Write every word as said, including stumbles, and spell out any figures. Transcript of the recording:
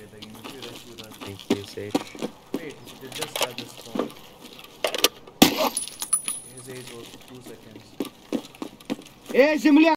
play the game. If you rush, you rush. Thank you, Sage. Wait, he did just start the spawn. His age was two seconds. Hey, Simlia!